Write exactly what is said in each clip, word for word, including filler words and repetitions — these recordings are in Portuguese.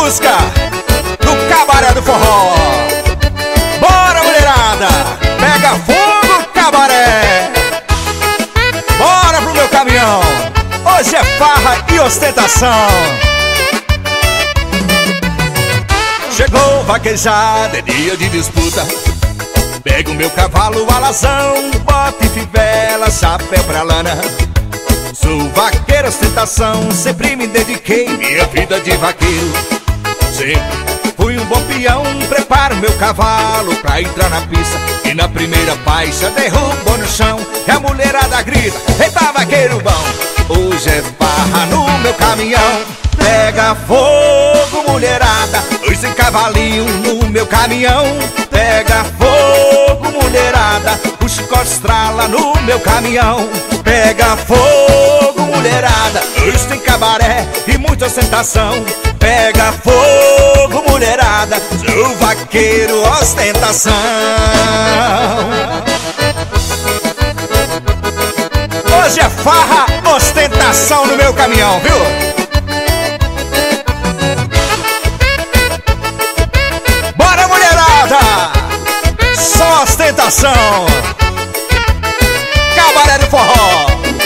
música do Cabaré do Forró. Bora, mulherada, pega fogo, cabaré. Bora pro meu caminhão, hoje é farra e ostentação. Chegou vaquejada, é dia de disputa. Pego meu cavalo alazão, bota e fivela, chapéu pra lana. Sou vaqueiro, ostentação, sempre me dediquei minha vida de vaqueiro. Sempre fui um bom peão, preparo meu cavalo pra entrar na pista. E na primeira faixa derrubo no chão, e a mulherada grita: eita, vaqueiro bom! Hoje é farra no meu caminhão. Pega fogo, mulherada, hoje tem cavalinho no meu caminhão. Pega fogo, mulherada, o chicote estrala no meu caminhão. Pega fogo, mulherada, hoje tem cabaré e muita ostentação. Pega fogo, mulherada, sou vaqueiro, ostentação. Hoje é farra, ostentação no meu caminhão, viu? Bora, mulherada, só ostentação. Cabaré do Forró.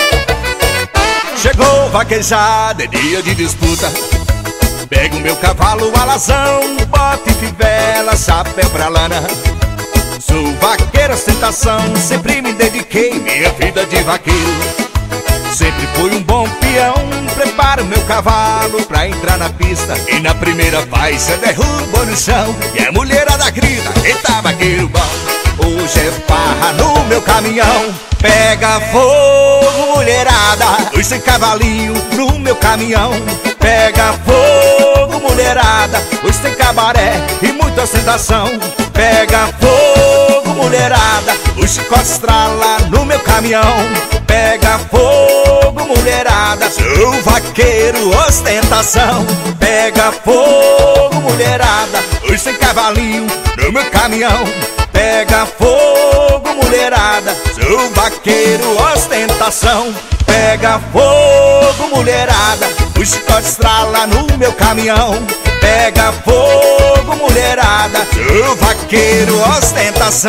Chegou vaquejada, é dia de disputa. Pego meu cavalo alazão, bota e fivela, chapéu pra lana. Sou vaqueiro, ostentação, sempre me dediquei minha vida de vaqueiro. Sempre fui um bom peão, preparo meu cavalo pra entrar na pista. E na primeira faixa derrubo no chão, e a mulherada grita: eita, vaqueiro bom! Hoje é farra no meu caminhão. Pega fogo, mulherada, hoje tem cavalinho no meu caminhão. Pega fogo, mulherada, hoje tem cabaré e muita ostentação. Pega fogo, mulherada, o chicote estrala no meu caminhão. Pega fogo, mulherada, sou vaqueiro, ostentação. Pega fogo, mulherada, hoje tem cavalinho no meu caminhão. Pega fogo, mulherada, sou vaqueiro, ostentação. Pega fogo, mulherada, o chicote estrala no meu caminhão. Pega fogo, mulherada, sou vaqueiro, ostentação.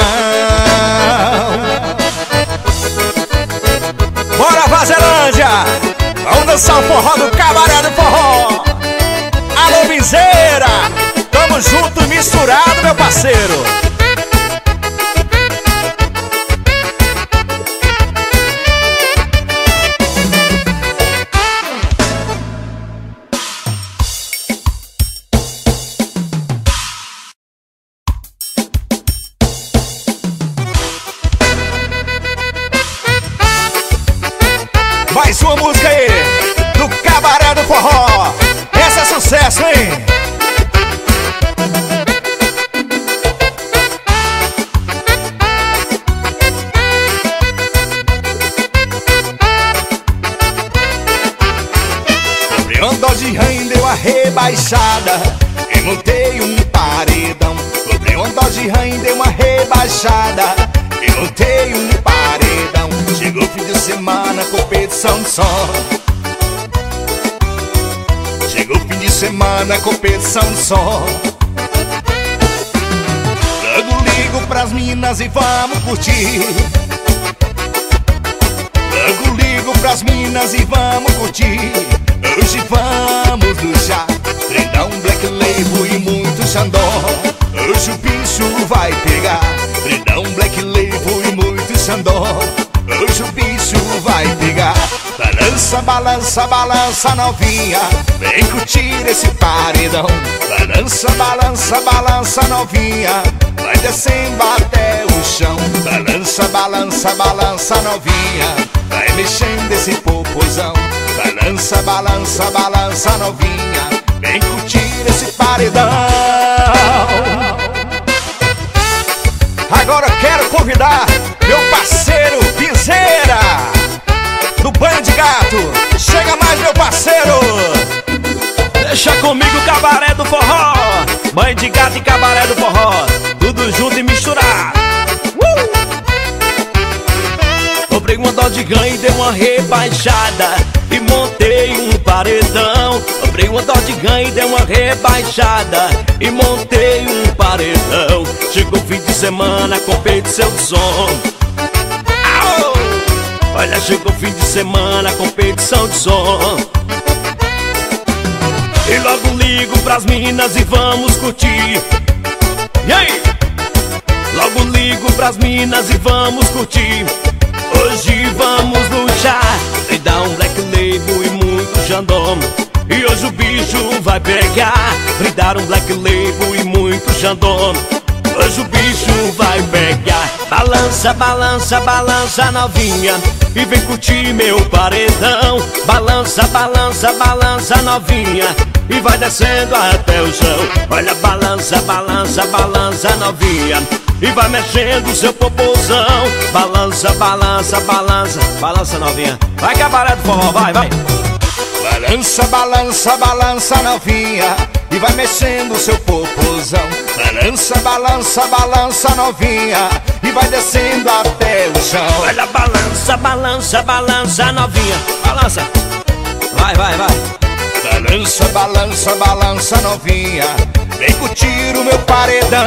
Bora, Vazerândia, vamos dançar o forró do Cabaré do Forró. Alô, Miseira, tamo junto e misturado, meu parceiro. Mais uma música aí, do Cabaré do Forró. Essa é sucesso, hein? Comprei uma dose de rã, deu a rebaixada e montei um paredão. Comprei uma dose de rã, deu uma rebaixada e montei um paredão. Chegou o fim de semana, competição de som. Chegou o fim de semana, competição de som. Logo ligo pras minas e vamos curtir. Logo ligo pras minas e vamos curtir. Hoje vamos no chá, brindar um black label e muito xandó. Hoje o bicho vai pegar, brindar um black label e muito xandó. Hoje o bicho vai pegar. Balança, balança, balança novinha, vem curtir esse paredão. Balança, balança, balança novinha, vai descendo até o chão. Balança, balança, balança novinha, vai mexendo esse popozão. Balança, balança, balança novinha, vem curtir esse paredão. Agora eu quero convidar meu parceiro Viseira, do Banho de Gato. Chega mais, meu parceiro. Deixa comigo o Cabaré do Forró. Banho de Gato e Cabaré do Forró, tudo junto e misturado. uh! Comprei uma dose de ganho e dei uma rebaixada e montei um paredão. Comprei uma Dodge Gun e dei uma rebaixada e montei um paredão. Chegou o fim de semana, competição de som. Au! Olha, chegou o fim de semana, competição de som. E logo ligo pras minas e vamos curtir. E aí? Logo ligo pras minas e vamos curtir. Hoje vamos lutar e dar um black label e muito jandom. E hoje o bicho vai pegar, brindar um black label e muito jandom. Hoje o bicho vai pegar. Balança, balança, balança novinha e vem curtir meu paredão. Balança, balança, balança novinha e vai descendo até o chão. Olha, balança, balança, balança novinha e vai mexendo o seu popozão. Balança, balança, balança, balança novinha. Vai, cabaré do forró, vai, vai. Balança, balança, balança novinha e vai mexendo o seu popozão. Balança, balança, balança novinha e vai descendo até o chão. Olha, balança, balança, balança novinha. Balança, vai, vai, vai. Balança, balança, balança novinha, vem curtir o meu paredão.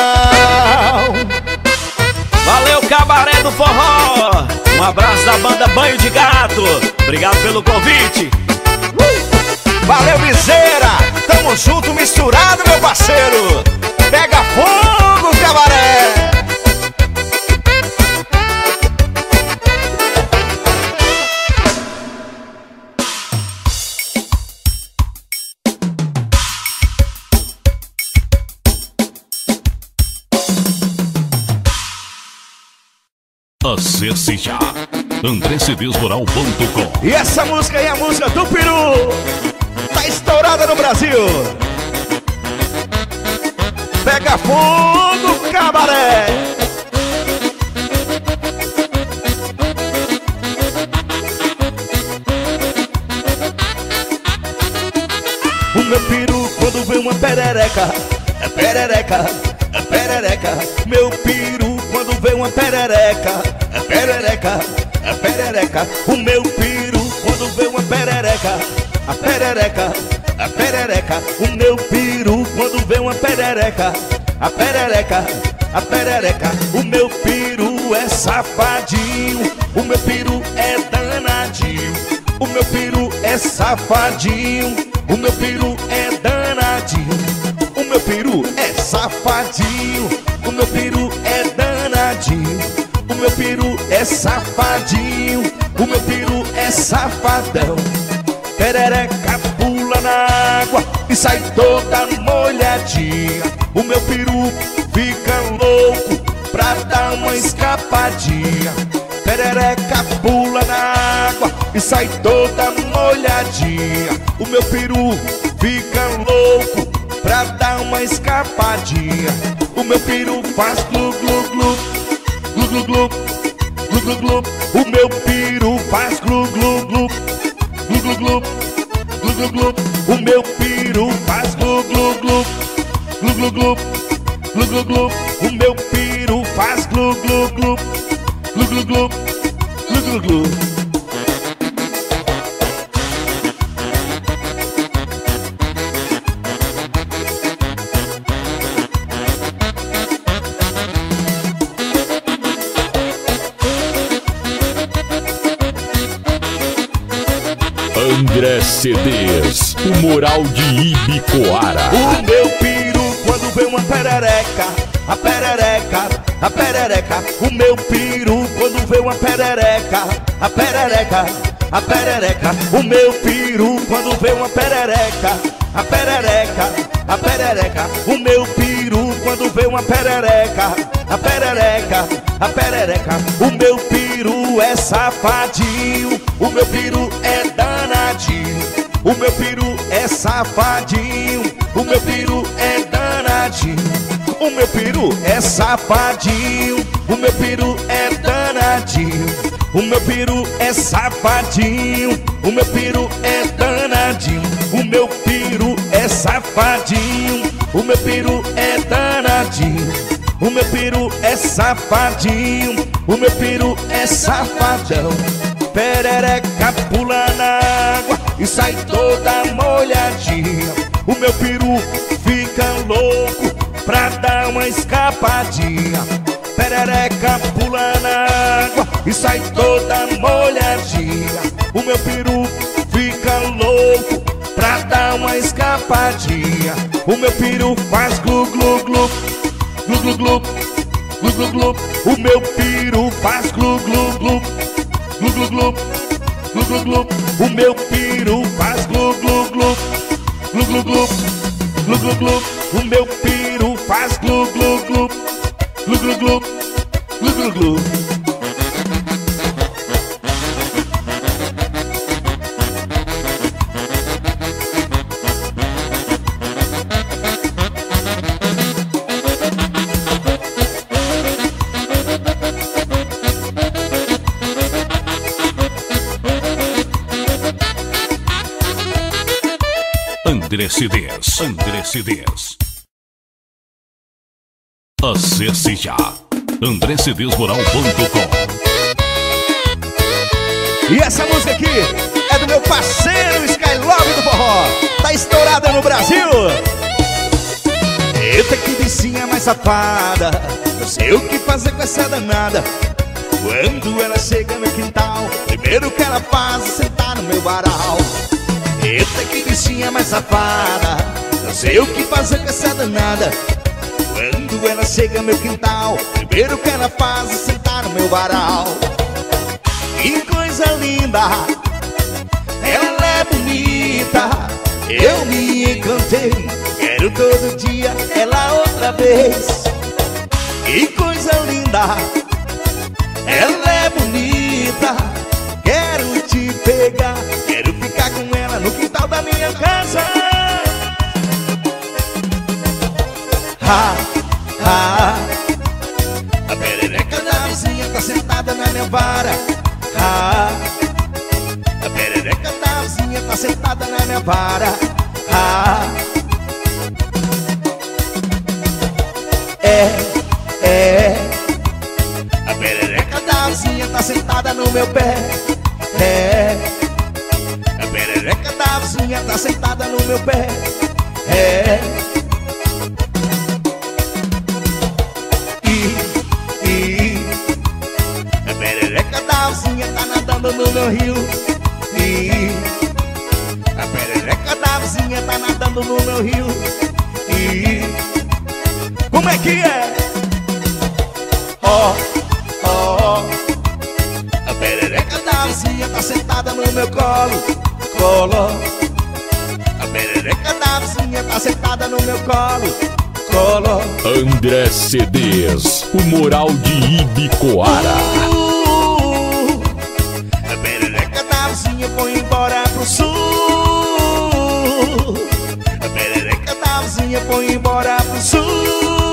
Valeu, cabaré do forró. Um abraço da banda Banho de Gato. Obrigado pelo convite. Valeu, Viseira, tamo junto, misturado, meu parceiro. Pega fogo, cabaré. Acesse já andré c ds rural ponto com. E essa música aí é a música do Peru. Tá estourada no Brasil. Pega fogo, cabaré. O meu peru quando vê uma perereca, é perereca, é perereca. Meu peru quando vê uma perereca, é perereca, é perereca. O meu peru quando vê uma perereca, a perereca, a perereca. O meu peru quando vê uma perereca, a perereca, a perereca. O meu peru é safadinho, o meu peru é danadinho. O meu peru é safadinho, o meu peru é danadinho. O meu peru é safadinho, o meu peru é danadinho. O meu peru é safadinho, o meu peru é safadão. Perereca pula na água e sai toda molhadinha. O meu peru fica louco pra dar uma escapadinha. Perereca pula na água e sai toda molhadinha. O meu peru fica louco pra dar uma escapadinha. O meu peru faz glu glu glu, glu glu glu, glu glu glu. O meu peru faz glu glu glu, glu glu glu, glu glu glu. O meu peru faz glu glu glu, glu glu glu, glu glu glu. O meu peru faz glu glu glu, glu glu glu, glu glu glu. André C Ds, o Moral de Ibicoara. O meu peru quando vê uma perereca, a perereca, a perereca. O meu peru quando vê uma perereca, a perereca, a perereca. O meu peru quando vê uma perereca, a perereca, a perereca. O meu peru quando vê uma perereca, a perereca, a perereca. O meu peru é safadinho, o meu peru é danadinho. O meu peru é safadinho, o meu peru é danadinho. O meu peru é safadinho, o meu peru é danadinho. O meu peru é safadinho, o meu peru é danadinho. O meu peru é safadinho, o meu peru é danadinho. O meu peru é safadinho, o meu peru é safadão. Perereca pula na e sai toda molhadinha. O meu peru fica louco pra dar uma escapadinha. Perereca pula na água e sai toda molhadinha. O meu peru fica louco pra dar uma escapadinha. O meu peru faz glu glu glu, glu glu glu, glu glu glu. O meu peru faz glu glu glu, glu glu glu, glu glu glu. O meu peru faz glu glu glu, glu glu glu, glu glu glu. O meu peru faz glu glu glu, glu glu glu, glu glu glu. André C Ds, André C Ds. Acesse já andré c ds moral ponto com. E essa música aqui é do meu parceiro Skylove do forró. Tá estourada no Brasil. Eita, que vizinha mais safada, não sei o que fazer com essa danada. Quando ela chega no quintal, primeiro que ela faz é sentar no meu varal. Eita, que bichinha mais safada, não sei o que fazer com essa danada. Quando ela chega no meu quintal, primeiro que ela faz é sentar no meu varal. Que coisa linda, ela é bonita, eu me encantei, quero todo dia ela outra vez. Que coisa linda, ela é bonita, quero te pegar, quero ficar com ela no quintal da minha casa. Ha, ha. A perereca da vizinha tá sentada na minha vara. Ha. A perereca da vizinha tá sentada na minha vara. Ha. É, é. A perereca da vizinha tá sentada no meu pé. É. A perereca da vizinha tá sentada no meu pé. É. E, e a perereca da vizinha tá nadando no meu rio. E a perereca da vizinha tá nadando no meu rio. E como é que é? Ó, oh, ó, oh. A perereca da vizinha tá sentada no meu colo, colo. A perereca da vizinha tá sentada no meu colo, colo. André C Ds, o moral de Ibicoara. uh, A perereca da vizinha foi embora pro sul. A perereca da vizinha foi embora pro sul.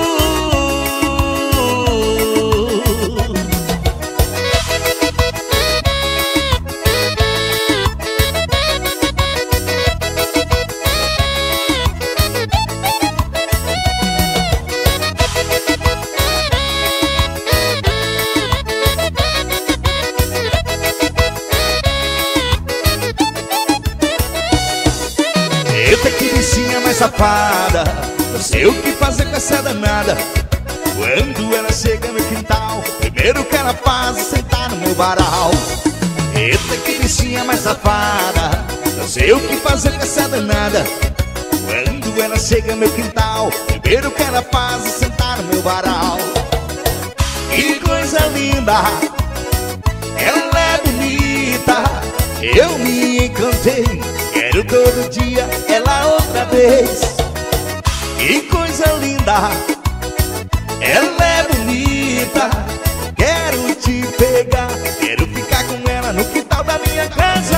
Eita, que bichinha mais safada, não sei o que fazer com essa danada. Quando ela chega no quintal, primeiro que ela faz é sentar no meu varal. Eita, que bichinha mais safada, não sei o que fazer com essa danada. Quando ela chega no meu quintal, primeiro que ela faz é sentar no meu varal. Que coisa linda, ela é bonita, eu me encantei, quero todo dia ela outra vez. Que coisa linda, ela é bonita, quero te pegar, quero ficar com ela no quintal da minha casa.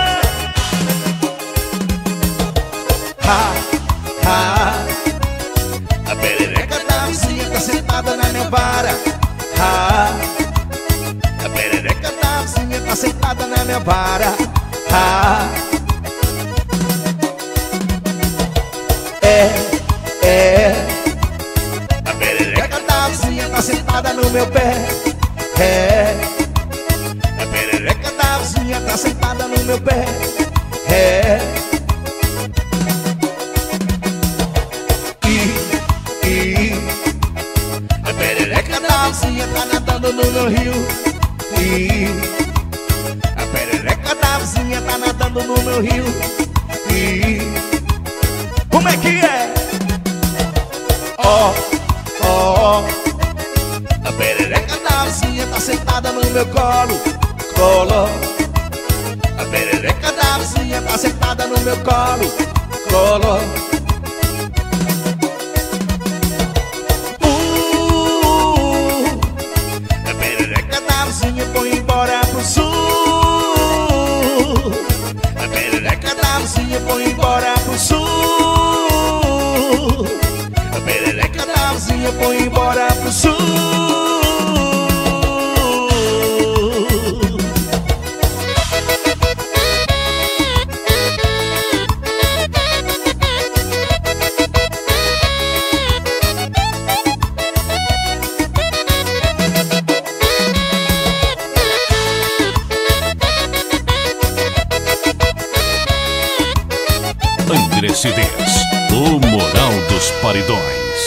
Ha, ha. A perereca da vizinha tá sentada na minha vara. Ha. A perereca da vizinha tá sentada na minha vara. Ha. É, é. A perereca da vizinha tá sentada no meu pé. É. A perereca da vizinha tá sentada no meu pé. É. E, e a perereca da vizinha tá nadando no meu rio. E a perereca da vizinha tá nadando no meu rio. E como é que é? Ó, ó, a perereca da vizinha tá sentada no meu colo. Colo. A perereca da vizinha tá sentada no meu colo. Colo. Uh, a perereca da vizinha foi embora pro sul. A perereca da vizinha foi embora pro sul. A perereca da vizinha foi embora pro sul. André C Ds, o moral dos paredões.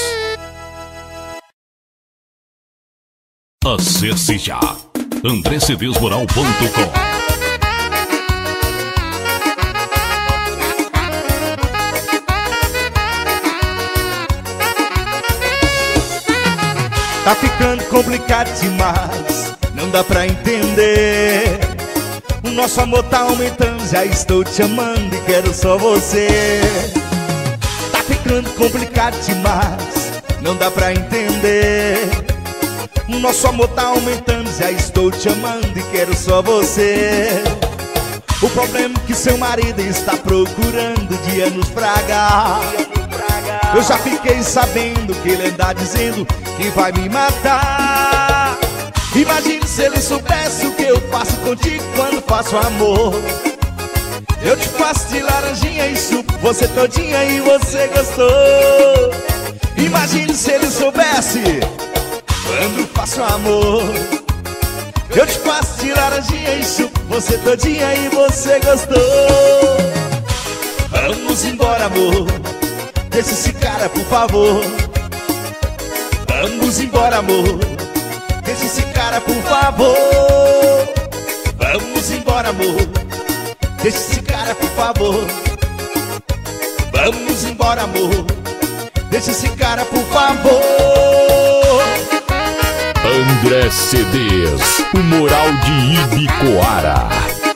Acesse já andré c ds moral ponto com. Tá ficando complicado demais, não dá pra entender. O nosso amor tá aumentando, já estou te amando e quero só você. Tá ficando complicado demais, não dá pra entender. O nosso amor tá aumentando, já estou te amando e quero só você. O problema é que seu marido está procurando de anos pra cá. Eu já fiquei sabendo que ele anda dizendo que vai me matar. Imagine se ele soubesse o que eu faço contigo quando faço amor. Eu te faço de laranjinha e chupo você todinha e você gostou. Imagine se ele soubesse quando faço amor. Eu te faço de laranjinha e chupo você todinha e você gostou. Vamos embora, amor, deixa esse cara, por favor. Vamos embora, amor, deixa esse cara, por favor. Vamos embora, amor, deixa esse cara, por favor. Vamos embora, amor, deixa esse cara, por favor. André C Ds, o moral de Ibicoara.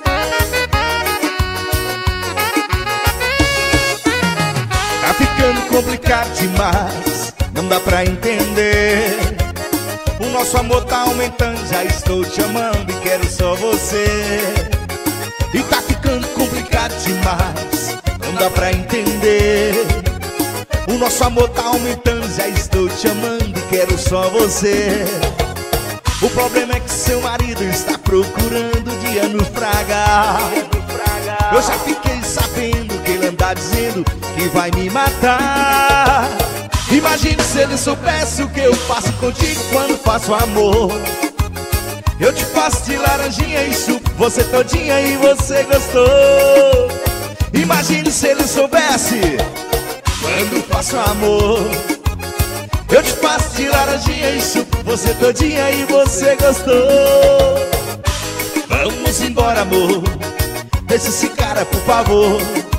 Tá ficando complicado demais, não dá pra entender. O nosso amor tá aumentando, já estou te amando e quero só você. E tá ficando complicado demais, não dá pra entender. O nosso amor tá aumentando, já estou te amando e quero só você. O problema é que seu marido está procurando de anos pra cá. Eu já fiquei sabendo que ele anda dizendo que vai me matar. Imagine se ele soubesse o que eu faço contigo quando faço amor. Eu te faço de laranjinha e chupo você todinha e você gostou. Imagine se ele soubesse quando faço amor. Eu te faço de laranjinha e chupo você todinha e você gostou. Vamos embora, amor, deixa esse cara, por favor.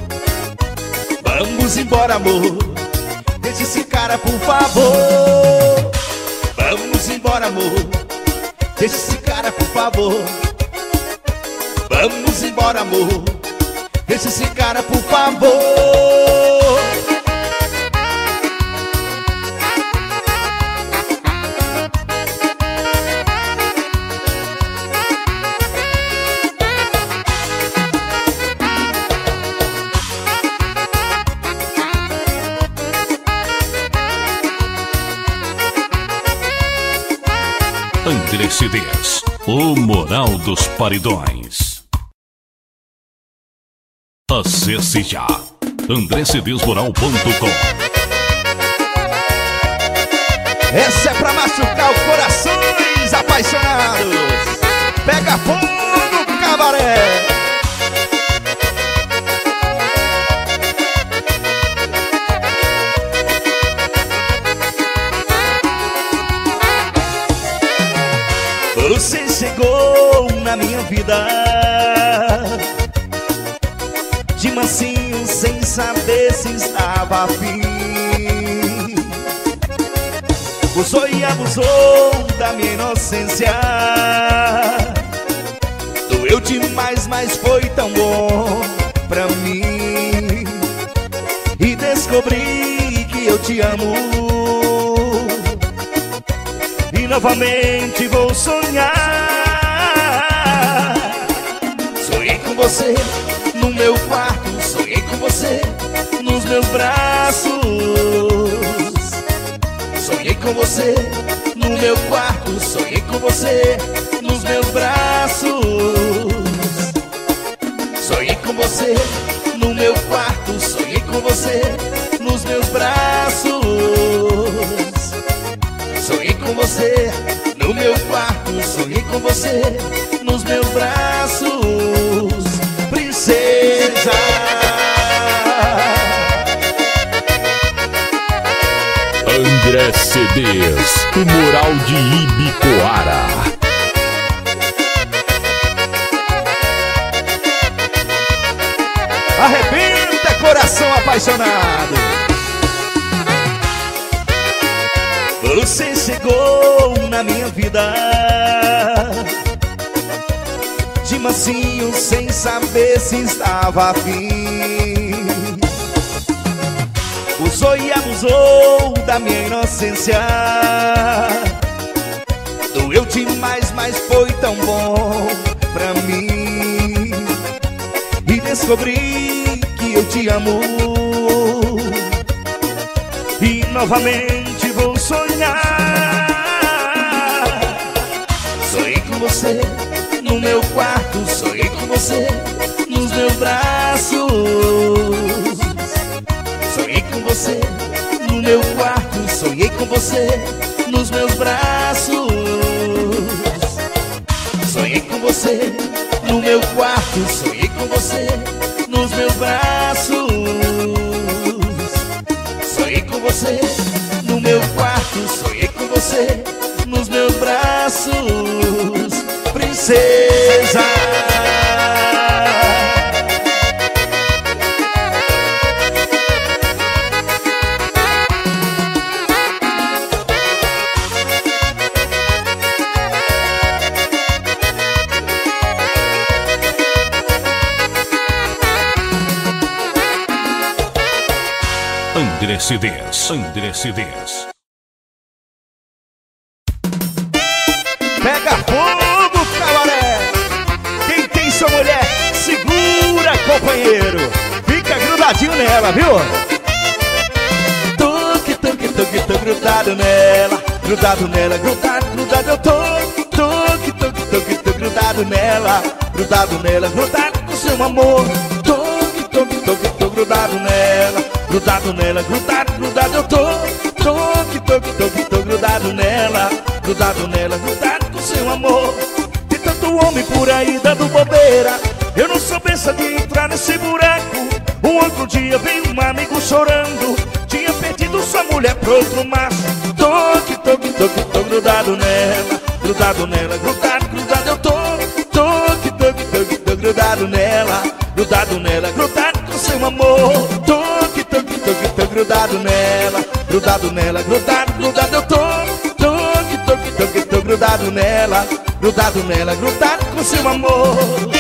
Vamos embora, amor, deixa esse cara, por favor. Vamos embora, amor, deixa esse cara, por favor. Vamos embora, amor, deixa esse cara, por favor. André C Ds, o moral dos paredões. Acesse já andré c ds moral ponto com. Essa é pra machucar os corações apaixonados. Pega fogo, cabaré. na minha vida, de mansinho sem saber se estava afim. Usou e abusou da minha inocência, doeu demais, mas foi tão bom pra mim. E descobri que eu te amo, e novamente vou sonhar. Sonhei com você no meu quarto, sonhei com você nos meus braços. Sonhei com você no meu quarto, sonhei com você nos meus braços. Sonhei com você no meu quarto, sonhei com você nos meus braços. Sonhei com você no meu quarto, sonhei com você nos meus braços. Princesa, André C Ds, o moral de Ibicoara. arrebenta coração apaixonado. Você chegou na minha vida, de mansinho sem saber se estava afim. Usou e abusou da minha inocência, doeu demais, mas foi tão bom pra mim. E descobri que eu te amo, e novamente vou sonhar. Sonhei com você no meu quarto, sonhei com você nos meus braços. Sonhei com você no meu quarto, sonhei com você nos meus braços. Sonhei com você no meu quarto, sonhei com você nos meus braços. Sonhei com você no meu quarto, sonhei com você nos meus braços. Princesa, André C Ds, André C Ds. pega fogo, cabaré. Quem tem sua mulher, segura, companheiro. Fica grudadinho nela, viu? Toque, toque, toque, tô grudado nela. Grudado nela, grudado, grudado eu tô. Toque, toque, toque, tô grudado nela. Grudado nela, grudado com seu amor. Toque, toque, toque, tô grudado nela. Grudado nela, grudado, grudado eu tô. Toque, toque, toque, tô grudado nela. Grudado nela, grudado com seu amor. Tem tanto homem por aí dando bobeira, eu não sou besta de entrar nesse buraco. Um outro dia veio um amigo chorando, tinha perdido sua mulher pro outro macho. Toque, toque, toque, tô grudado nela. Grudado nela, grudado, grudado eu tô. Toque, toque, toque, tô grudado nela. Grudado nela, grudado com seu amor. Toque, toque, toque, tô grudado nela. Grudado nela, grudado, grudado eu tô. Toque, toque, toque, tô grudado nela. Grudado nela, grudado com seu amor.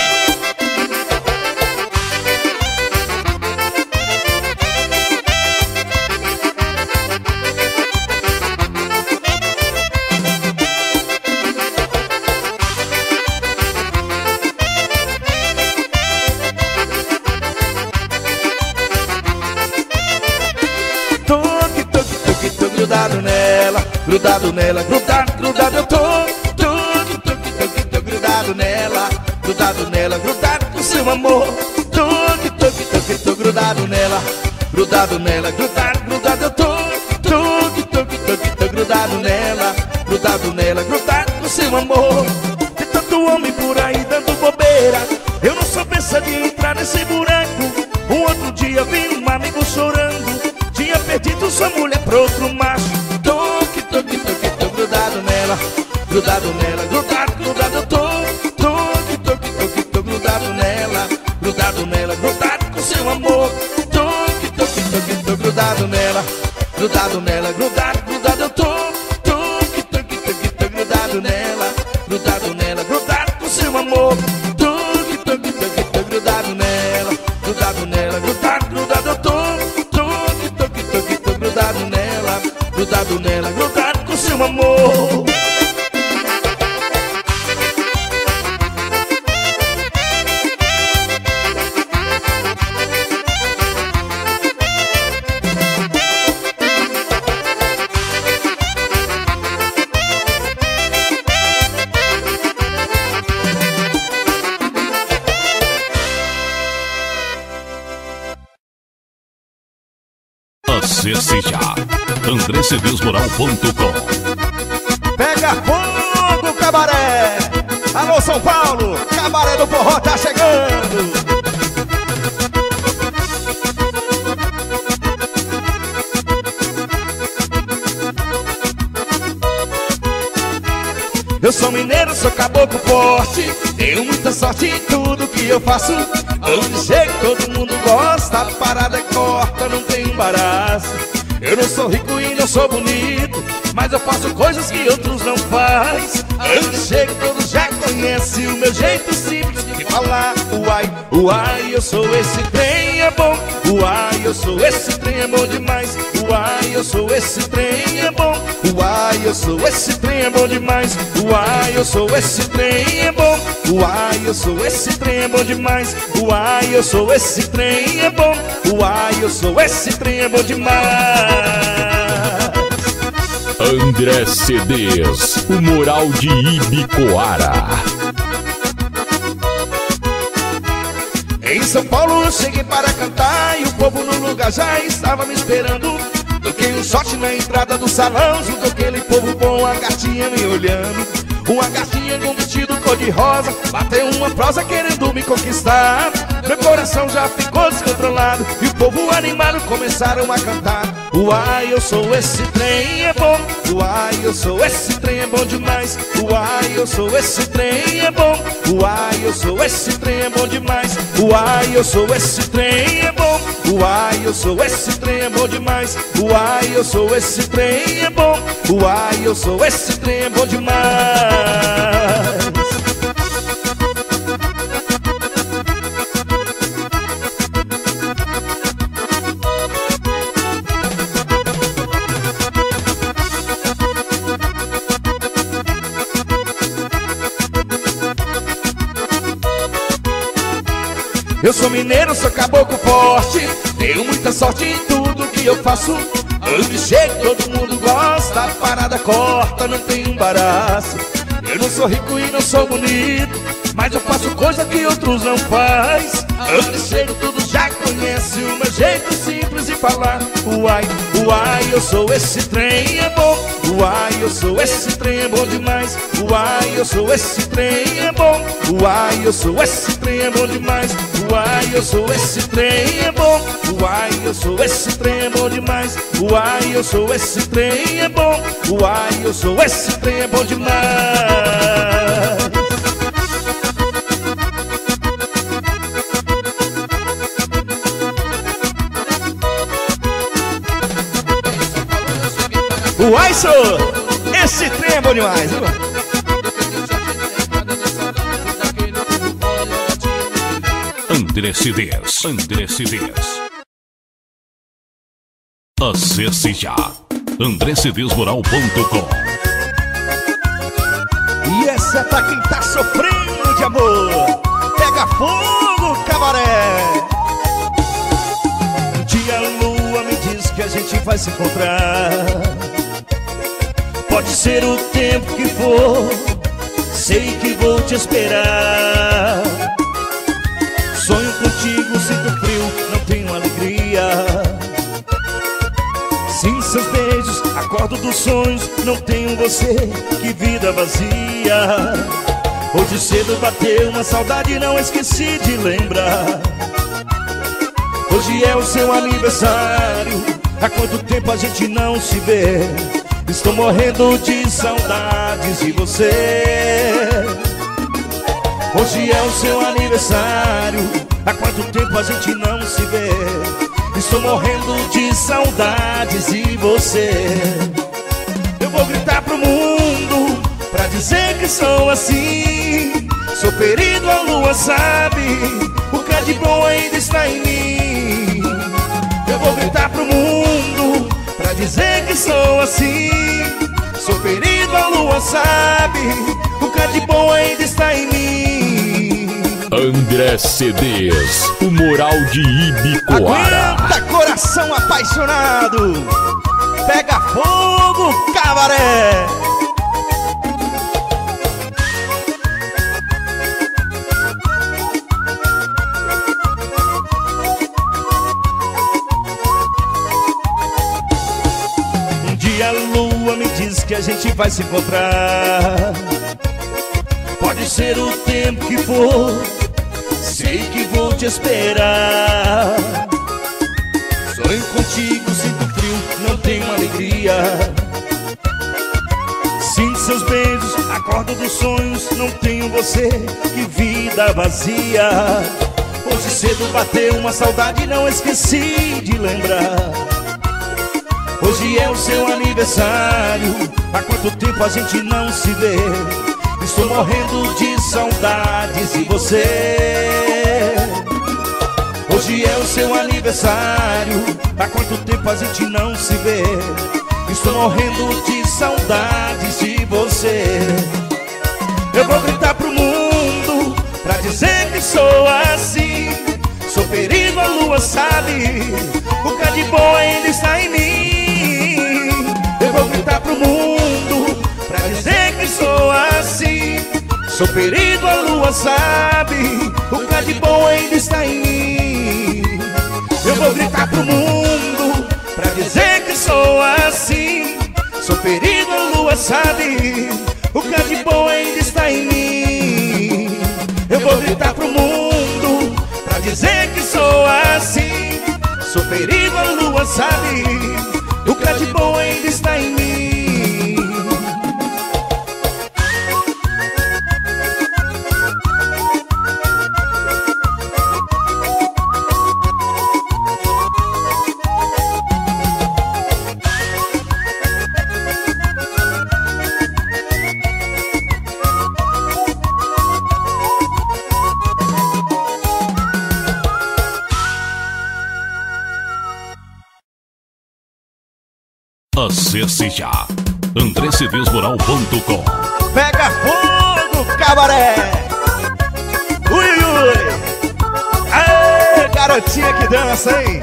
Grudado nela, grudado nela, grudado, grudado eu tô. Toque, toque, toque, tô grudado nela. Grudado nela, grudado com seu amor. Toque, toque, toque, tô grudado nela. Grudado nela, grudado, grudado eu tô. Toque, toque, toque, tô grudado nela. Grudado nela, grudado com seu amor. Tem tanto homem por aí dando bobeira, eu não sou besta de entrar nesse buraco. Um outro dia vi um amigo chorando, tinha perdido sua mulher pro outro macho. Toque, toque, toque, tô grudado nela. Grudado nela, grudado, grudado eu tô. Toque, grudado nela, grudado, grudado eu tô. Tuque, tuque, tuque, tô grudado nela, grudado nela, grudado com seu amor. Tuque, tuque, tuque, tô grudado nela, grudado nela, grudado, grudado eu tô. Tuque, tuque, tuque, tô grudado nela, grudado nela, grudado com seu amor. Acesse já andré cedês moral ponto com. Pega fogo, cabaré! Alô, São Paulo! Cabaré do Forró tá chegando! Eu sou mineiro, sou caboclo forte, tenho muita sorte em tudo que eu faço. Onde chego todo mundo gosta, a parada é corta, não tem embaraço. Eu não sou rico e não sou bonito, mas eu faço coisas que outros não fazem. Onde chego todos já conhecem o meu jeito simples de falar. Uai, uai, eu sou esse trem, é bom. Uai, eu sou esse trem, é bom demais. Uai, eu sou esse trem, é bom. Uai, eu sou esse trem, é bom demais. Uai, eu sou esse trem, é bom. Uai, eu sou esse trem, é bom demais. Uai, eu sou esse trem, é bom. Uai, eu sou esse trem, é bom demais. André Cedês, o moral de Ibicoara. Em São Paulo eu cheguei para cantar e o povo no lugar já estava me esperando. Toquei um shot na entrada do salão, junto aquele povo bom, a gatinha me olhando. Uma gatinha com vestido cor-de-rosa bateu uma prosa querendo me conquistar. Meu coração já ficou descontrolado e o povo animado começaram a cantar. Uai, eu sou esse trem, é bom. Uai, eu sou esse trem, é bom demais. Uai, eu sou esse trem, é bom. Uai, eu sou esse trem, é bom demais. Uai, eu sou esse trem, é bom. Uai, eu sou esse trem, é bom demais. Uai, eu sou esse trem, é bom. Uai, eu sou esse trem, é bom demais. Eu sou mineiro, sou caboclo forte, tenho muita sorte em tudo que eu faço. Onde chego todo mundo gosta, a parada corta, não tem embaraço. Eu não sou rico e não sou bonito, mas eu faço coisa que outros não faz. Onde chego todos já conhecem o meu jeito simples de falar. Uai, uai, eu sou esse trem, é bom. Uai, eu sou esse trem, é bom demais. Uai, eu sou esse trem, é bom. Uai, eu sou esse trem, é bom demais. Uai, eu sou esse trem, é bom. Uai, eu sou esse trem, é bom demais. Uai, eu sou esse trem, é bom. Uai, eu sou esse trem, é bom demais. Uai, sou! Esse trem é bom demais, viu? André Cedês, André Cedês. Acesse já andré cedês moral ponto com. E essa é pra quem tá sofrendo de amor. Pega fogo, cabaré! Um dia a lua me diz que a gente vai se encontrar. Pode ser o tempo que for, sei que vou te esperar. Sonho contigo, sinto frio, não tenho alegria. Sem seus beijos, acordo dos sonhos, não tenho você, que vida vazia. Hoje cedo bateu uma saudade, não esqueci de lembrar. Hoje é o seu aniversário, há quanto tempo a gente não se vê. Estou morrendo de saudades de você. Hoje é o seu aniversário, há quanto tempo a gente não se vê. Estou morrendo de saudades de você. Eu vou gritar pro mundo pra dizer que sou assim. Sou ferido, a lua sabe, o que é de bom ainda está em mim. Eu vou gritar pro mundo pra dizer que sou assim. Sou ferido, a lua sabe, o que é de bom ainda está em mim. André C Ds, o moral de Ibicoara. Aguenta, coração apaixonado. Pega fogo, cabaré. Um dia a lua me diz que a gente vai se encontrar. Pode ser o tempo que for, sei que vou te esperar. Sonho contigo, sinto frio, não tenho alegria. Sinto seus beijos, acordo dos sonhos, não tenho você, que vida vazia. Hoje cedo bateu uma saudade, não esqueci de lembrar. Hoje é o seu aniversário, há quanto tempo a gente não se vê. Estou morrendo de saudades de você. Hoje é o seu aniversário, há quanto tempo a gente não se vê. Estou morrendo de saudades de você. Eu vou gritar pro mundo pra dizer que sou assim. Sou ferido, a lua sabe, o que é de bom ainda está em mim. Eu vou gritar pro mundo pra dizer que sou assim. Sou ferido, a lua sabe, o que é de bom ainda está em mim. Eu vou gritar pro mundo pra dizer que sou assim. Sou ferido, a lua sabe, o que é de bom ainda está em mim. Eu vou gritar pro mundo pra dizer que sou assim. Sou ferido, a lua sabe, o que é de bom ainda está em mim. Acesse já andré c ds moral ponto com. Pega fogo, cabaré. Ui, ui. Aê, garotinha que dança, hein?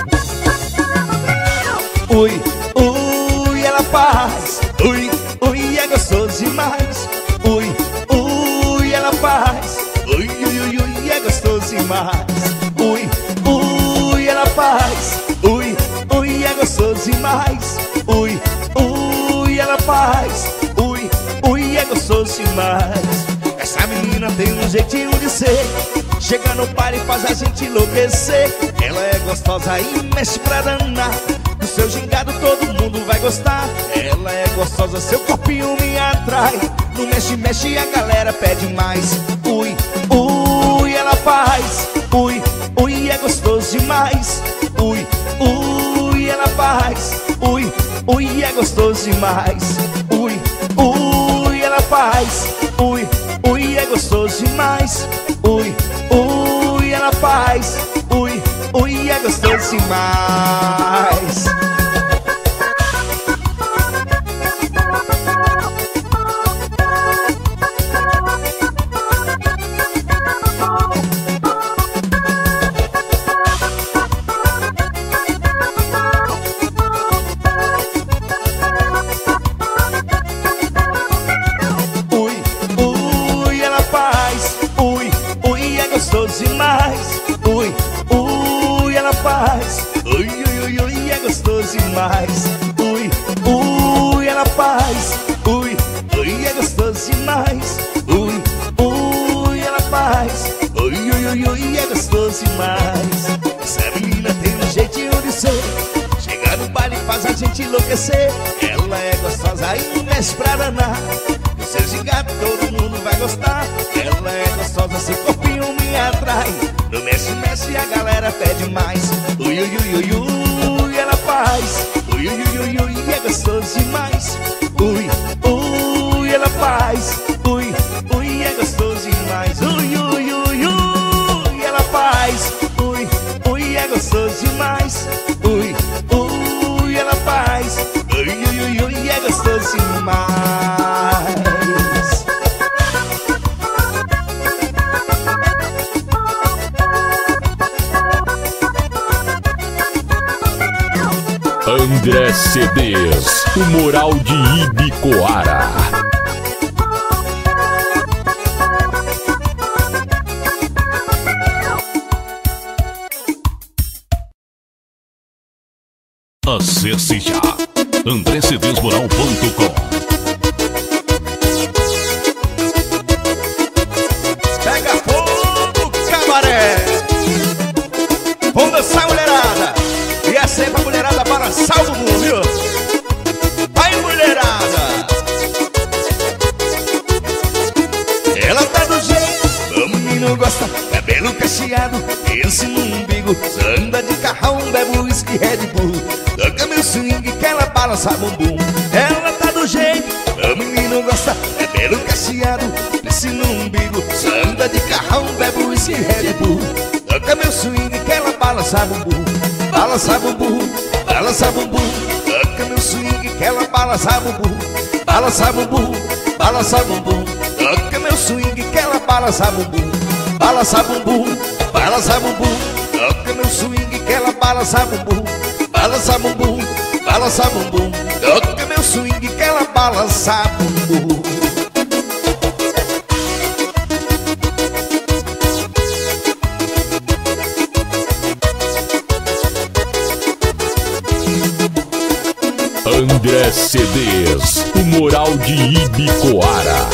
Ui, ui, ela faz. Ui, ui, é gostoso demais. Ui, ui, ela faz. Ui, ui, ui, ui, é gostoso demais. Ui, ui, ela faz. Ui, ui, é gostoso demais. Ui, ui, ela faz. Ui, ui, é gostoso demais. Essa menina tem um jeitinho de ser. Chega no par e faz a gente enlouquecer. Ela é gostosa e mexe pra danar. Do seu gingado todo mundo vai gostar. Ela é gostosa, seu corpinho me atrai. No mexe, mexe a galera pede mais. Ui, ui, ela faz. Ui, ui, é gostoso demais. Ui, ui, ela faz. Ui, ui, é gostoso demais. Ui, ui, ela faz. Ui, ui, é gostoso demais. Ui, ui, ela faz. Ui, ui, é gostoso demais. Demais. Ui, ui, ela faz. Ui, ui, ui, ui, é gostoso demais. Ui, ui, ela faz. Ui, ui, é gostoso demais. Ui, ui, ela faz. Ui, ui, ui, ui, é gostoso demais. Essa menina tem um jeitinho de ser. Chega no baile e faz a gente enlouquecer. Ela é gostosa e mexe pra danar. O seu gingado todo mundo vai gostar. Ela é gostosa, seu corpinho me atrai. No mexe, mexe a galera pede mais. Ui, ui, ui, ui, gostoso demais. Ui, ui, ela faz. Ui, ui, é gostoso demais. Ui, ui, ui, ui, ela faz. Ui, ui, é gostoso demais. Ui, ui, ela faz. Ui, ui, ui, ui, é gostoso demais. André C Ds, o moral de Ibicoara. Acesse já andré c d s moral ponto com. Pega fogo, cabaré. Vamos dançar, mulherada. E é sempre a mulherada para salvo o mundo, viu? Vai, mulherada. Ela tá do jeito, o menino gosta. Cabelo cacheado, esse no umbigo. Anda de carrão, bebe whisky, Red Bull. Toca meu swing que ela balança bumbum. Ela tá do jeito, o menino gosta. Cabelo cacheado, esse no umbigo. Anda de carrão, bebe whisky, Red Bull. Toca meu swing que ela balança bumbum. Balança bumbum, balança bumbum. Toca meu swing que ela balança bumbum. Balança bumbum, balança bumbum. Toca meu swing que ela balança bumbum. Balança bumbum, balança bumbum. Toca meu swing que ela balança bumbum. Balança bumbum, balança bumbum. Toca meu swing que ela balança bumbum. André C Ds, o moral de Ibicoara.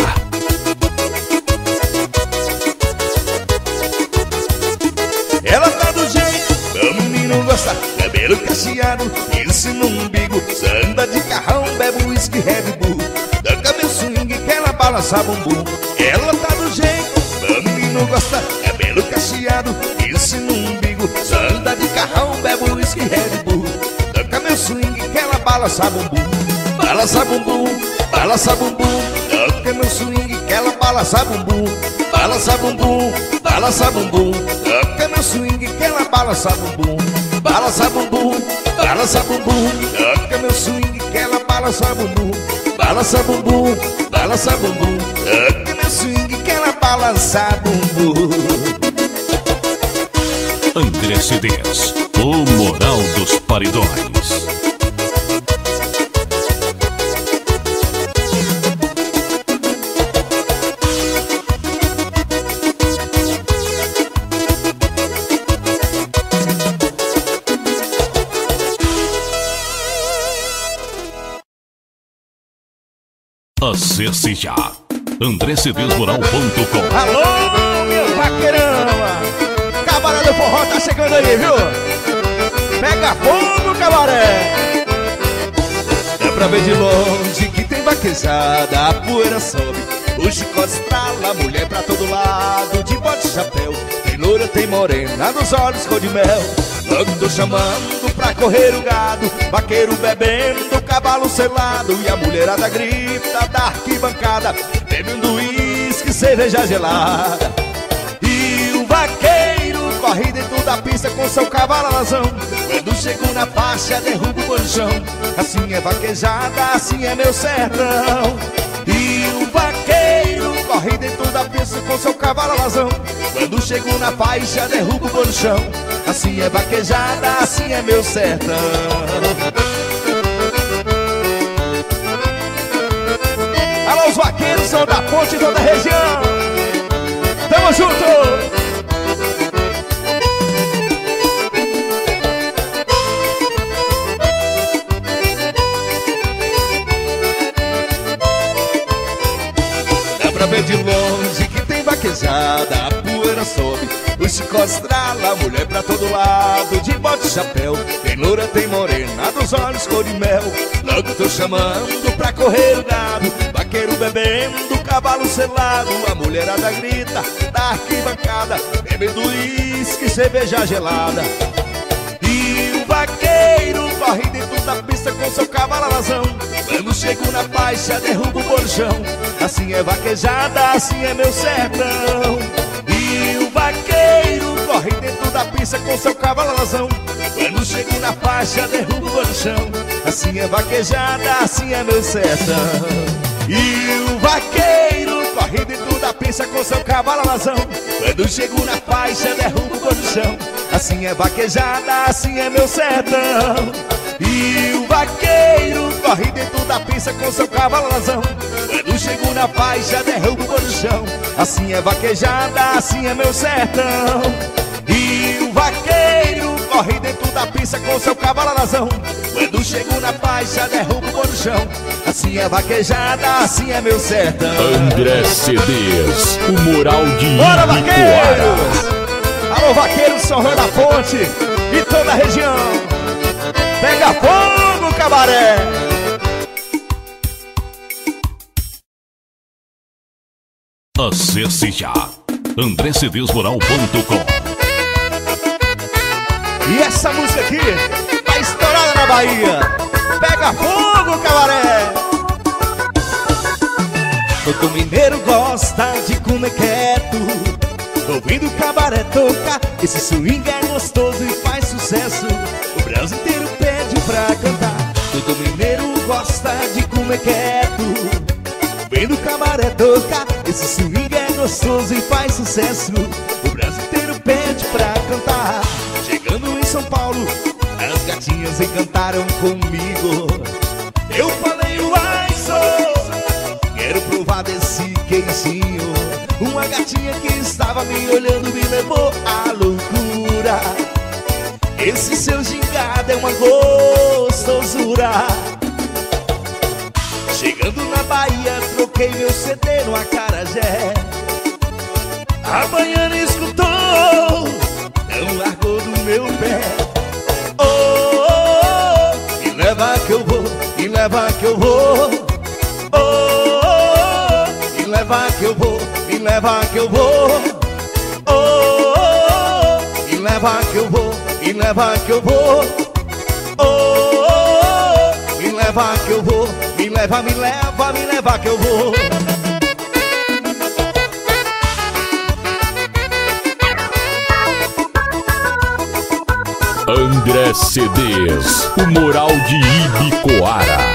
Ela tá do jeito, o menino gosta. Cabelo cacheado, esse no umbigo. Anda de carrão, bebe whisky, Red Bull. Toca meu swing que ela balança bumbum. Ela tá do jeito, o menino gosta. Cabelo cacheado, esse no umbigo. Anda de carrão, bebe whisky, Red Bull. Toca meu swing que ela balança bumbum. Balança bumbum, balança bumbum. Toca meu swing que ela balança bumbum. Balança bumbum, balança bumbum. Toca meu swing que ela balança bumbum. Balança bumbum, balança bumbum. Toca meu swing que ela balança bumbum. Balança bumbum, balança bumbum. Toca meu swing que ela balança bumbum. André C Ds, o moral dos paredões. Acesse já andré c d s moral ponto com. Alô, meu vaqueirama. Cabaré do Forró tá chegando aí, viu? Pega fogo, cabaré. Dá pra ver de longe que tem vaquejada. A poeira sobe, o chicote estrala. Mulher pra todo lado, de bode e chapéu. Tem loura, tem morena, nos olhos cor de mel. Logo tô chamando pra correr o gado. Vaqueiro bebendo, cavalo selado. E a mulherada grita da arquibancada, bebendo uísque, cerveja gelada. E o vaqueiro corre dentro da pista com seu cavalo alazão. Quando chego na faixa, derrubo o banchão. Assim é vaquejada, assim é meu sertão. E o vaqueiro corre dentro da pista com seu cavalo alazão. Quando chego na faixa, derrubo o banchão. Assim é vaquejada, assim é meu sertão. Alô, os vaqueiros são da ponte e toda a região. Tamo junto! Dá pra ver de longe que tem vaquejada. A poeira sobe, o chicote estrala. Mulher pra todo lado, de bode e chapéu. Tem loura, tem morena, dos olhos cor de mel. Logo tô chamando pra correr o gado. Vaqueiro bebendo, cavalo selado. A mulherada grita da arquibancada, bebendo uísque, cerveja gelada. E o vaqueiro corre dentro da pista com seu cavalo alazão. Quando chego na faixa derrubo o borjão. Assim é vaquejada, assim é meu sertão. E o vaqueiro corre dentro da pista com seu cavalo alazão. Quando chego na faixa derrubo o borjão. Assim é vaquejada, assim é meu sertão. E o vaqueiro corre dentro da pista com seu cavalo alazão. Quando chego na faixa derrubo o borjão. Assim é vaquejada, assim é meu sertão. E o vaqueiro corre dentro da pista com seu cavalo alazão. Quando chego na faixa derrubo o borjão. Assim é vaquejada, assim é meu sertão. E o vaqueiro corre dentro da pista com seu cavalo alazão. Quando chego na faixa derrubo o borjão. Assim é vaquejada, assim é meu sertão. André C Ds, o moral de Bora, Ibicoara. vaqueiros! Alô, vaqueiros São João da Ponte e toda a região. Pega fogo, cabaré! Acesse já andré c d s moral ponto com. E essa música aqui tá estourada na Bahia. Pega fogo, cabaré! Todo mineiro gosta de comer quieto, ouvindo o cabaré tocar. Esse swing é gostoso e faz sucesso. O Brasil inteiro pede pra cantar. Todo mineiro gosta de comer quieto, ouvindo o cabaré tocar. Esse swing é gostoso e faz sucesso. O Brasil inteiro pede pra cantar. Chegando em São Paulo, as gatinhas encantaram comigo. Eu falei, uai, sou, quero provar desse queijinho. Uma gatinha que estava me olhando me levou à loucura. Esse seu gingado é uma gostosura. Chegando na Bahia, troquei meu C D no acarajé. A baiana escutou, não largou do meu pé. Oh, oh, oh, me leva que eu vou, me leva que eu vou. Oh, oh, oh, me leva que eu vou, me leva que eu vou. Oh, oh, oh, me leva que eu vou, me leva que eu vou. Oh, oh, oh, me leva que eu vou, me leva, me leva, me leva que eu vou. André C Ds, o moral de Ibicoara.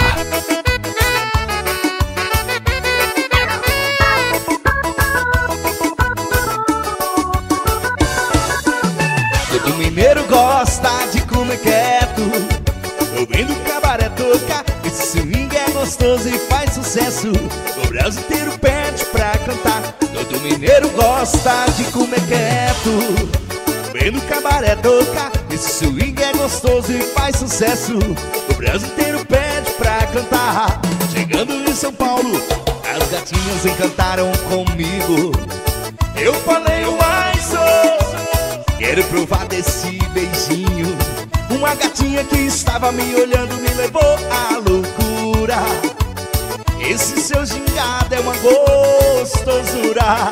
Todo mineiro gosta de comer quieto, ouvindo o cabaré tocar. Esse swing é gostoso e faz sucesso. O Brasil inteiro pede pra cantar. Todo mineiro gosta de comer quieto, ouvindo o cabaré tocar. Esse swing é gostoso e faz sucesso. O Brasil inteiro pede pra cantar. Chegando em São Paulo, as gatinhas encantaram comigo. Eu falei, uai, sou, quero provar desse beijinho. Uma gatinha que estava me olhando me levou à loucura. Esse seu gingado é uma gostosura.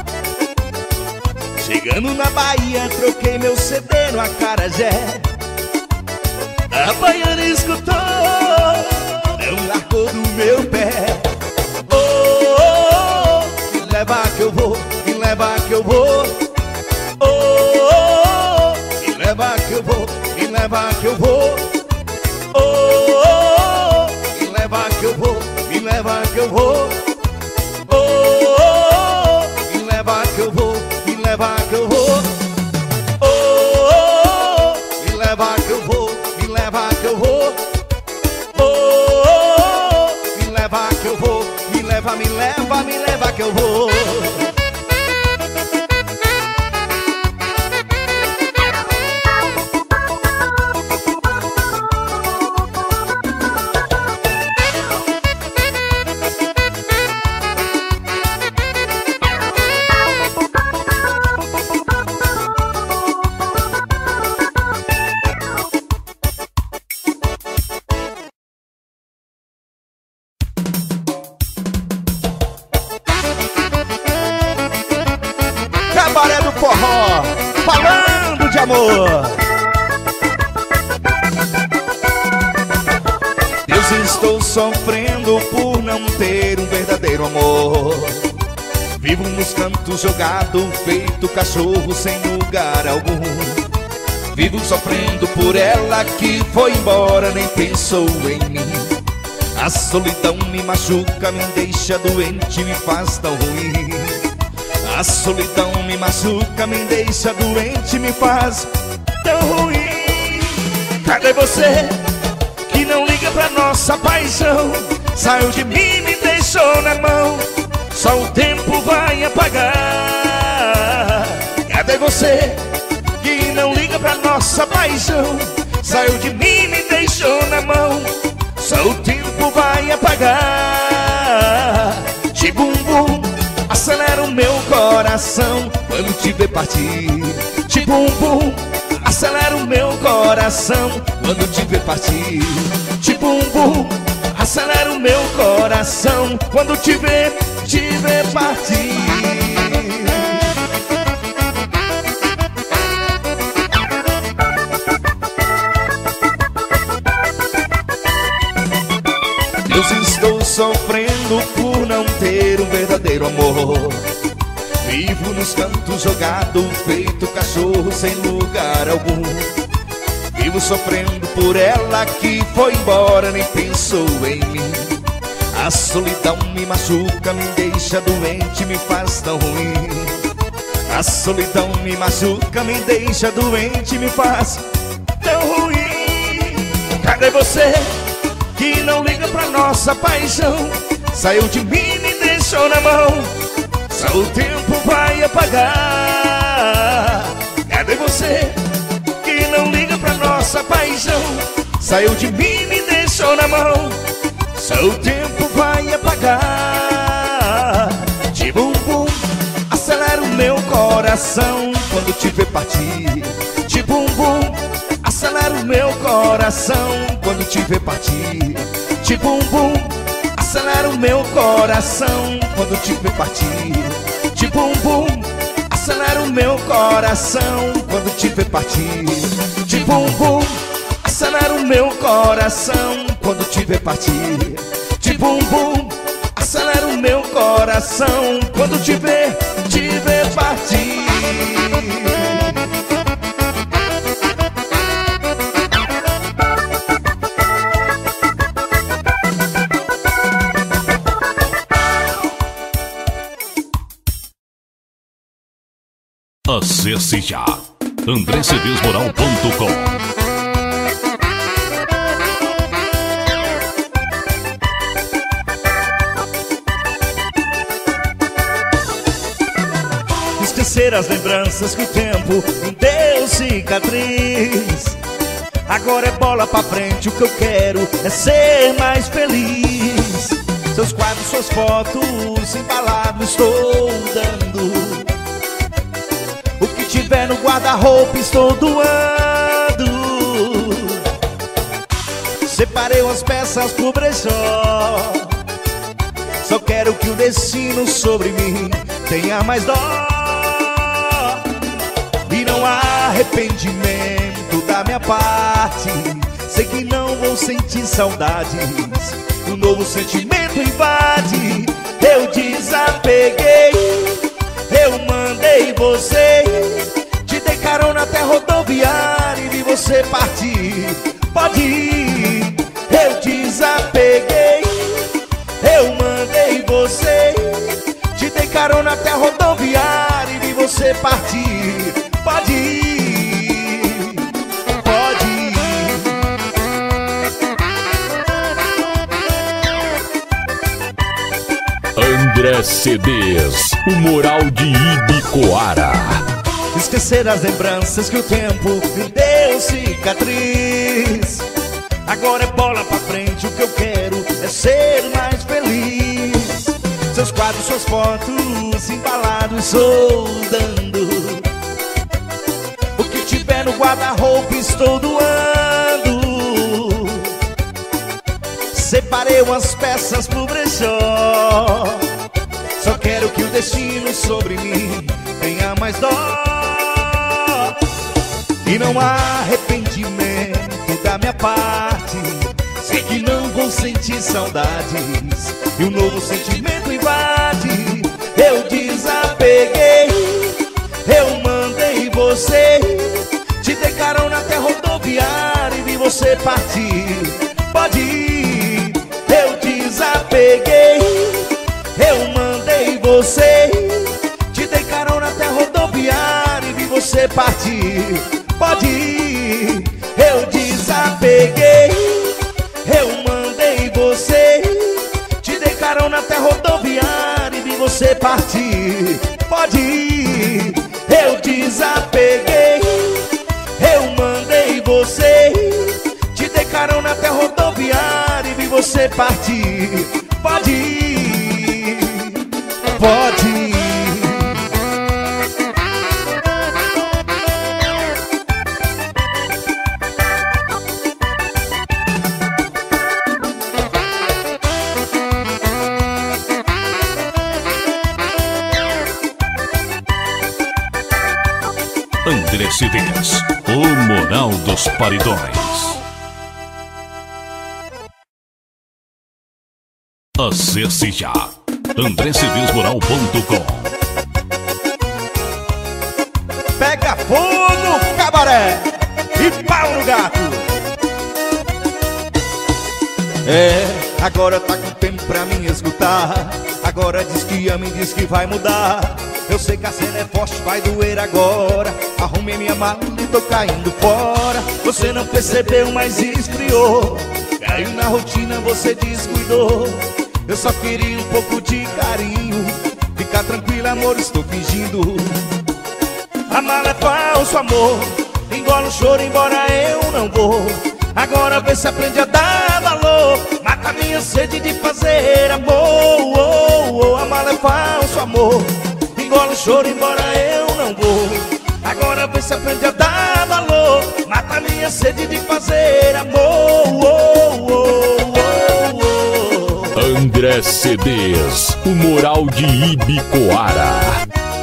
Chegando na Bahia, troquei meu C D no acarajé. A baiana escutou, não largou do meu pé. Oh, oh, oh, me leva que eu vou, me leva que eu vou. Oh, oh, oh, me leva que eu vou, me leva que eu vou. Oh, oh, oh, me leva que eu vou, me leva que eu vou. Oh, oh, oh, me leva que eu vou, me leva que eu vou. Oh, oh, oh, me leva que eu vou, me leva que eu vou. Oh, oh, oh, me leva que eu vou, me leva, me leva, me leva que eu vou. Cabaré do Forró, falando de amor. Estou sofrendo por não ter um verdadeiro amor. Vivo nos cantos jogado, feito cachorro sem lugar algum. Vivo sofrendo por ela que foi embora, nem pensou em mim. A solidão me machuca, me deixa doente, me faz tão ruim. A solidão me machuca, me deixa doente, me faz tão ruim. Cadê você que não liga pra nossa paixão? Saiu de mim, me deixou na mão, só o tempo vai apagar. Cadê você que não liga pra nossa paixão? Saiu de mim, me deixou na mão, só o tempo vai apagar. De bumbum, acelera o meu coração quando te ver partir. De bumbum, acelera o meu coração quando te ver partir. De bumbum, acelera o meu coração quando te ver, te ver partir. Eu estou sofrendo por não ter um verdadeiro amor. Vivo nos cantos jogado, feito cachorro sem lugar algum. Vivo sofrendo por ela que foi embora, nem pensou em mim. A solidão me machuca, me deixa doente, me faz tão ruim. A solidão me machuca, me deixa doente, me faz tão ruim. Cadê você que não liga pra nossa paixão? Saiu de mim, me deixou na mão, só o tempo vai apagar. Cadê você que não liga pra nossa paixão? Saiu de mim, me deixou na mão, só o tempo vai apagar. De bumbum, acelera o meu coração quando te ver partir. De bumbum, acelera o meu coração quando te ver partir. De bumbum, acelera o meu coração quando te ver partir. De bumbum, acelera o meu coração quando te ver partir. De bumbum, acelera o meu coração quando te ver partir. De bumbum, acelera o meu coração quando te ver, te ver partir. Acesse já andré cedês moral ponto com. Esquecer as lembranças que o tempo me deu cicatriz. Agora é bola pra frente, o que eu quero é ser mais feliz. Seus quadros, suas fotos, embalado estou dando. O que tiver no guarda-roupa estou doando. Separei umas peças pro brechó. Só quero que o destino sobre mim tenha mais dó. E não há arrependimento da minha parte. Sei que não vou sentir saudades. Um novo sentimento invade. Eu desapeguei, eu mandei você, te dei carona até rodoviária e vi você partir. Pode ir, eu desapeguei, eu mandei você, te dei carona até rodoviária e vi você partir. Pode ir, pode ir. André Cedês, o moral de Ibicoara. Esquecer as lembranças que o tempo me deu cicatriz. Agora é bola pra frente, o que eu quero é ser mais feliz. Seus quadros, suas fotos, embalados soldando. O que tiver no guarda-roupa estou doando. Separei umas peças pro brechó. Só quero que o destino sobre mim tenha mais dó. E não há arrependimento da minha parte. Sei que não vou senti saudades e um novo sentimento invade. Eu desapeguei, eu mandei você, te dei carona até rodoviária e vi você partir. Pode ir, eu desapeguei, eu mandei você, te dei carona até rodoviária e vi você partir. Pode ir, eu desapeguei, eu mandei você, te dei carona até rodoviária e vi você partir. Pode ir, eu desapeguei, eu mandei você, te dei carona até rodoviária e vi você partir. Pode ir, pode ir. André Cedês, o moral dos paredões. Acesse já andré cedês moral ponto com. Pega fogo, cabaré, e pau no gato. É, agora tá com tempo pra mim escutar. Agora diz que ama e diz que vai mudar. Eu sei que a cena é forte, vai doer agora. Arrumei minha mala e tô caindo fora. Você não percebeu, mas esfriou. Caiu na rotina, você descuidou. Eu só queria um pouco de carinho. Fica tranquila, amor, estou fingindo. A mala é falso, amor. Engola o choro, embora eu não vou. Agora vê se aprende a dar valor. Mata minha sede de fazer amor. Oh, oh, a mala é falso, amor. Engola o choro, embora eu não vou. Agora vê se aprende a dar valor. Mata minha sede de fazer amor. Oh, oh, oh, oh. André Cedês, o moral de Ibicoara.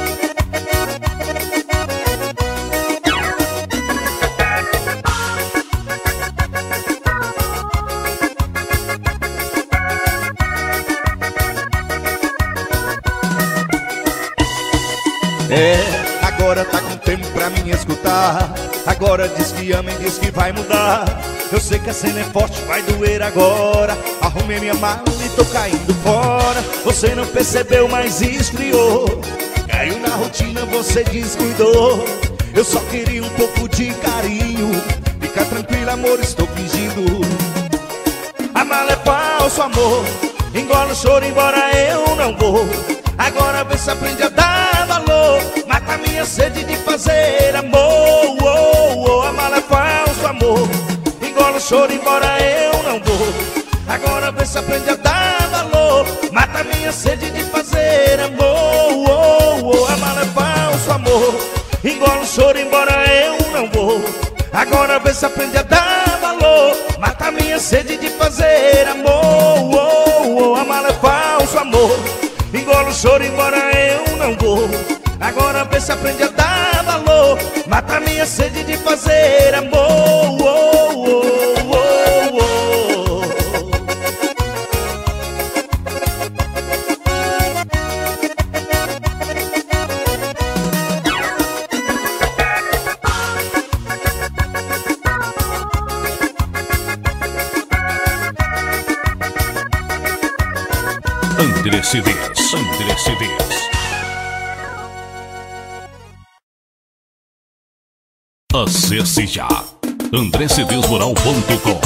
É, agora tá com tempo pra mim escutar. Agora diz que ama e diz que vai mudar. Eu sei que a cena é forte, vai doer agora. Arrumei minha mala e tô caindo fora. Você não percebeu, mas esfriou. Caiu na rotina, você descuidou. Eu só queria um pouco de carinho. Fica tranquila, amor, estou fingindo. A mala é falso, amor. Engola o choro, embora eu não vou. Agora vê se aprende a dar valor. Mata minha sede de fazer amor. Oh, oh, a mala é falso, amor. Engola o choro, embora eu não vou. Agora vê se aprende a dar valor. Mata minha sede de fazer amor. Oh, oh, a mala é falso, amor. Engola o choro, embora eu não vou. Agora vê se aprende a dar valor. Mata minha sede de fazer amor. Oh, oh, a mala é falso, amor. Engola o choro, embora eu não vou. Agora vê se aprende a dar valor. Mata minha sede de fazer amor. Oh, oh, oh, oh. André Cedês, André Cedês. Acesse já andré cedês moral ponto com.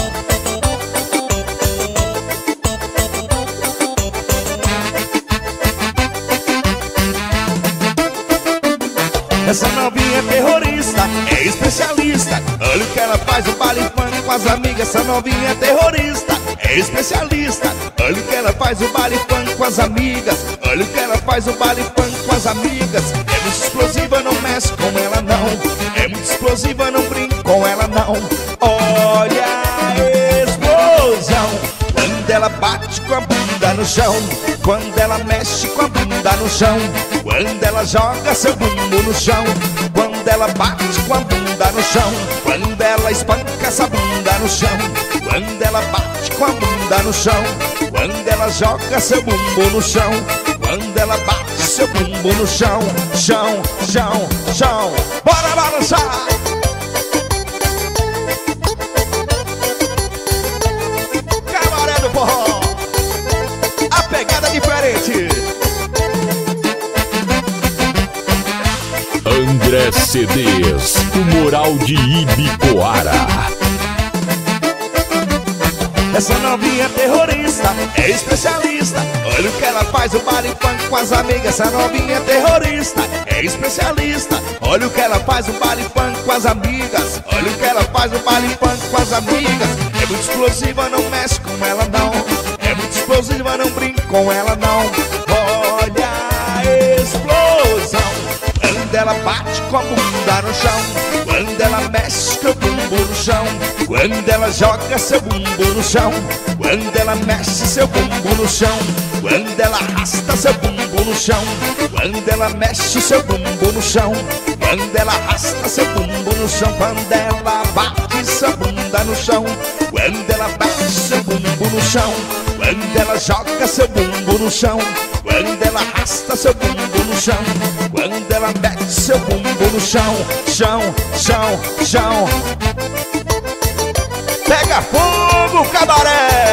Essa novinha é terrorista, é especialista. Olha o que ela faz, o baile funk com as amigas. Essa novinha é terrorista, é especialista. Olha o que ela faz, o baile funk com as amigas. Olha o que ela faz, o baile funk com as amigas. É muito explosiva, não mexe com ela não. É muito explosiva, não brinca com ela não. Olha a explosão quando ela bate com a bunda no chão. Quando ela mexe com a bunda no chão. Quando ela joga seu bumbum no chão. Quando ela bate com a bunda no chão. Quando ela espanca essa bunda no chão. Quando ela bate com a bunda bunda no chão, quando ela joga seu bumbum no chão, quando ela bate seu bumbum no chão, chão, chão, chão. Bora balançar! Cabaré do forró, a pegada é diferente. André C Ds, o moral de Ibicoara. Essa novinha é terrorista, é especialista. Olha o que ela faz, o baile funk com as amigas. Essa novinha é terrorista, é especialista. Olha o que ela faz, o baile funk com as amigas. Olha o que ela faz, o baile funk com as amigas. É muito explosiva, não mexe com ela não. É muito explosiva, não brinca com ela não. Olha a explosão, quando ela bate com a bunda no chão, quando ela mexe com o bumbum no chão, quando ela joga seu bumbum no chão, quando ela mexe seu bumbum no chão, quando ela arrasta seu bumbum no chão, quando ela mexe seu bumbum no chão, quando ela arrasta seu bumbum no chão, quando ela bate sua bunda no chão, quando ela bate seu bumbum no chão, quando ela joga seu bumbum no chão, quando ela arrasta seu bumbum no chão, quando ela mete seu bumbum no chão, chão, chão, chão. Pega fogo, cabaré!